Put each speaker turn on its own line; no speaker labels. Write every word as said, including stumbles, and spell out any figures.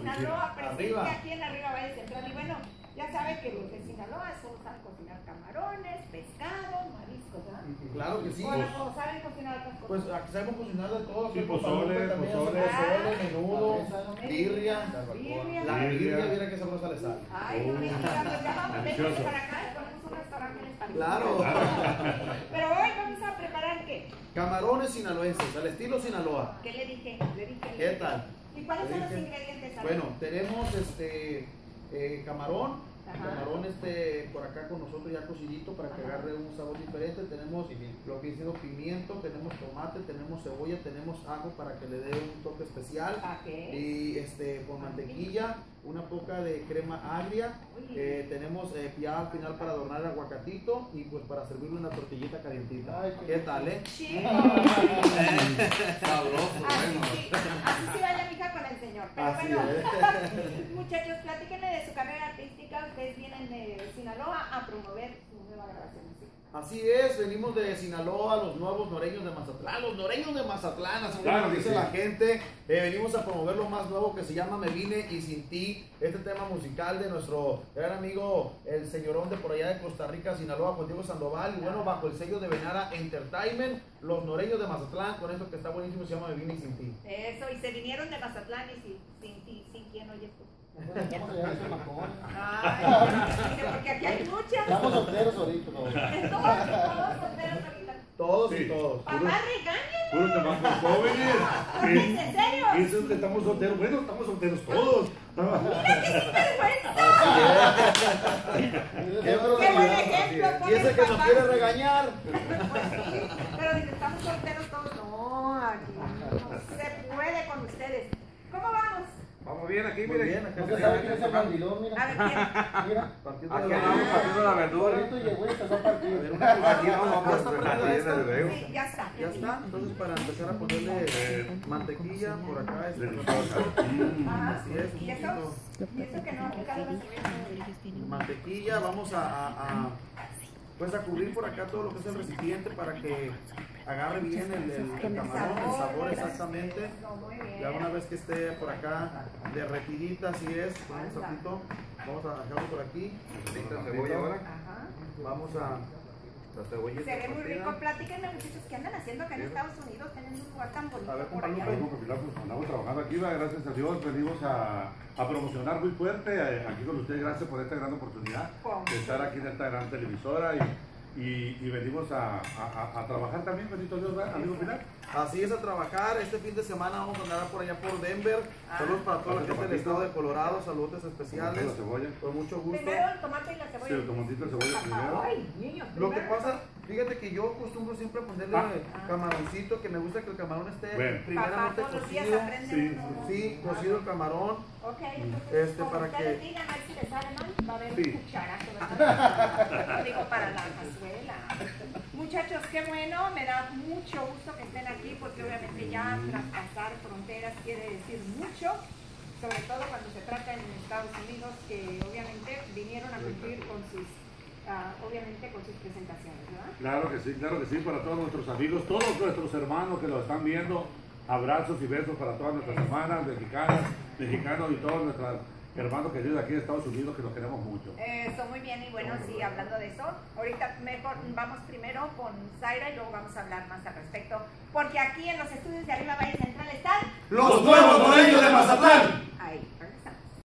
Sinaloa, presente
Arriba.
aquí en Arriba Valle Central. Y bueno, ya sabe que los de Sinaloa solo saben cocinar camarones, pescado, mariscos, ¿verdad?
Claro que sí.
O, o saben cocinar otras cosas.
Pues aquí sabemos cocinar de todo.
Sí,
aquí
pozole,
también,
pozole.
pozole, menudo, birria.
Birria.
La birria, mira que sabrosa le sale.
Ay, no me digas, pues ya vamos, vénganse
Delicioso.
para acá y ponemos un restaurante en español.
Claro.
Pero hoy vamos a preparar ¿qué?
Camarones sinaloenses, al estilo Sinaloa.
¿Qué le dije? Le dije.
¿Qué tal?
¿Y cuáles
Le
son los
dije.
ingredientes? A ver.
Bueno, tenemos este eh, camarón, el
Ajá.
camarón este por acá con nosotros ya cocidito para que
Ajá.
agarre un sabor diferente. Tenemos lo que es sido pimiento, tenemos tomate, tenemos cebolla, tenemos ajo para que le dé un toque especial.
¿A qué?
Y este con mantequilla, una poca de crema agria. Eh, tenemos eh, ya al final para adornar el aguacatito y pues para servirle una tortillita calientita.
Ay,
¿Qué tal, eh?
Chico.
Sabroso,
Así
bueno.
sí, así sí va la mija con el señor. Pero
Así
bueno,
es.
muchachos, platíquenme de su carrera artística. Ustedes vienen de Sinaloa a promover su nueva grabación. ¿Sí?
Así es, venimos de Sinaloa, los nuevos noreños de Mazatlán, los noreños de Mazatlán, así como
Claro que
dice
sí.
la gente. Eh, venimos a promover lo más nuevo que se llama Me Vine y Sin Ti, este tema musical de nuestro gran amigo, el señorón de por allá de Costa Rica, Sinaloa, Juan Diego Sandoval, y bueno, bajo el sello de Venara Entertainment, los noreños de Mazatlán, con esto que está buenísimo, se llama Me Vine y Sin Ti.
Eso, y se vinieron de Mazatlán y sin, sin ti, sin quién oyes tú.
Estamos allá en Zamacón.
Ay, dice, porque aquí hay muchas.
Estamos solteros ahorita, ¿no?
Todos, todos solteros ahorita.
Todos
Sí.
y todos.
Papá, regáñenlo.
Puro chamacos jóvenes.
Pónganse en serio.
Y eso es que estamos solteros. Bueno, estamos solteros todos.
Mira qué sinvergüenza.
Qué
Qué buen ejemplo.
Y
pone
ese
el
que nos
papá.
quiere regañar.
Pues sí, pero dice, estamos solteros todos. No, aquí no se puede con ustedes. ¿Cómo vamos?
Vamos bien aquí,
Muy
miren.
bien, acá
No
se
se sabe quién es el mandilón, mira.
A ver, ¿quién?
Mira.
partiendo
Aquí
de la-
andamos partiendo la verdura.
Ahorita llegó y empezó a partir.
A ver, una
Aquí
cucharita.
vamos a
¿Ya está
poner
prendido
la
esto?
de luego.
Sí, ya está.
Ya está, entonces para empezar a ponerle eh, mantequilla por acá. este,
Deliciosa. Mm.
Ajá.
Así es, un
¿Y eso?
poquito.
¿Y eso que no ha picado la cebolla?
Mantequilla, vamos a, a, a, pues a cubrir por acá todo lo que es el recipiente para que agarre bien el, el, el camarón, el sabor exactamente.
No, muy bien.
Ya una vez que esté por acá derretidita, así es, con un sapito, vamos a dejarlo por aquí.
Necesita cebolla ahora.
Ajá.
Vamos a la cebollita
Se ve muy
partida.
rico. Platíquenme, muchachos, ¿qué andan haciendo acá en Estados Unidos? Tienen un lugar tan bonito
A ver,
por
compa
allá.
Lupe.
Bueno, pues, pues, andamos trabajando aquí, ¿verdad? Gracias a Dios, venimos a, a promocionar muy fuerte eh, aquí con ustedes. Gracias por esta gran oportunidad de estar aquí en esta gran televisora y, y, y venimos a, a, a trabajar también, bendito Dios, ¿verdad, amigo Pilar?
Así es, a trabajar. Este fin de semana vamos a andar por allá por Denver.
Ah.
Saludos para toda la gente del estado de Colorado. Saludos especiales.
La cebolla.
Con mucho gusto.
Primero el tomate y la
Sí,
cebolla.
el tomatito, la cebolla primero.
Ay, niños.
Lo que
primero.
pasa, fíjate que yo acostumbro siempre a ponerle
Ah.
camaroncito, que me gusta que el camarón esté
Bueno.
Papá,
primeramente
todos los días
cocido.
aprende
Sí,
uno.
Sí, cocido el camarón.
Ok, entonces,
Este,
como
para
ustedes
que-
digan, a ver si les sale mal, va a haber
Sí.
un cucharazo, ¿verdad? Digo, para la cazuela. Muchachos, qué bueno, me da mucho gusto que estén aquí, porque obviamente ya traspasar fronteras quiere decir mucho, sobre todo cuando se trata en Estados Unidos, que obviamente vinieron a cumplir con sus, ah, obviamente con sus presentaciones, ¿verdad?
Claro que sí, claro que sí, para todos nuestros amigos, todos nuestros hermanos que lo están viendo. Abrazos y besos para todas nuestras hermanas mexicanas, mexicanos y todos nuestros hermanos queridos aquí de Estados Unidos que los queremos mucho.
Eso, muy bien, y bueno, sí, hablando de eso, ahorita mejor vamos primero con Zaira y luego vamos a hablar más al respecto, porque aquí en los estudios de Arriba Valle Central están
¡Los nuevos noreños de Mazatlán!
ahí, regresamos.